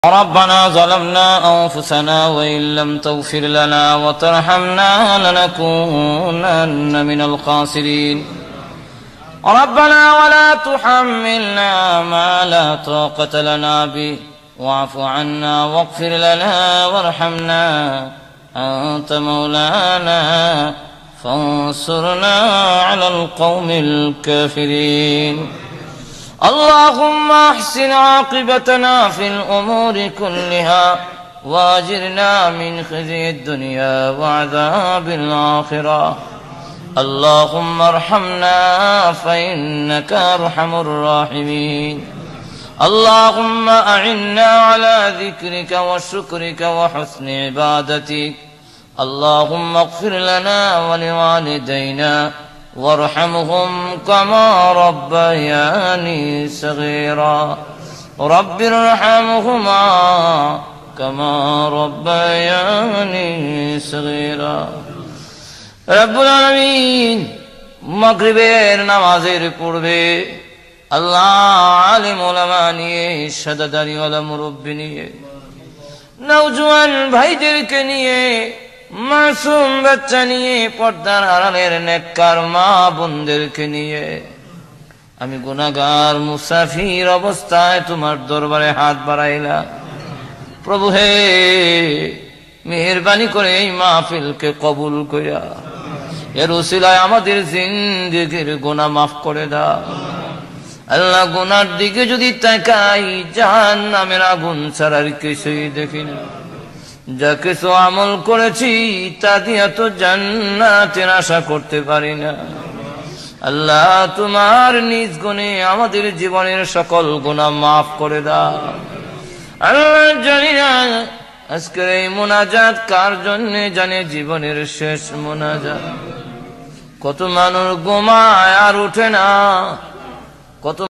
ربنا ظلمنا أنفسنا وإن لم تغفر لنا وترحمنا لنكونن من الخاسرين ربنا ولا تحملنا ما لا طاقة لنا به واعف عنا واغفر لنا وارحمنا أنت مولانا فانصرنا على القوم الكافرين اللهم احسن عاقبتنا في الأمور كلها واجرنا من خزي الدنيا وعذاب الآخرة اللهم ارحمنا فإنك أرحم الراحمين اللهم أعنا على ذكرك وشكرك وحسن عبادتك اللهم اغفر لنا ولوالدينا وارحمهم كما ربياني صغيرا رب ارحمهما كما ربياني صغيرا رب العالمين মাগরিবের নামাজের পূর্বে আল্লাহ আলেম ওলামা নিয়ে শাহাদাতদারি ওয়ালা মুরব্বি নিয়ে নওজোয়ান ভাইদেরকে নিয়ে মাসুম বাচ্চা নিয়ে পর্দার আড়ালের নেককার মা বোনদেরকে নিয়ে আমি গুনাহগার মুসাফির অবস্থায় তোমার দরবারে হাত বাড়াইলাম প্রভু হে মেহেরবানি করে এই মাহফিলকে কবুল কইরা এর উসিলায় আমাদের জিন্দেগির গুনাহ মাফ করে দাও আল্লাহ গুনার দিকে যদি তাকাই জাহান্নামের আগুন ছাড়া আর কিছুই দেখি না যা কিছু আমল করেছি তা দিয়ে তো জান্নাতের আশা করতে পারি না আল্লাহ তোমার নিজ গুণে আমাদের জীবনের সকল গুনাহ মাফ করে দাও আল্লাহ জানি না আজকের এই মুনাজাত কার জন্য জানে জীবনের শেষ মুনাজাত কত মানুষ ঘুমায় আর ওঠে না কত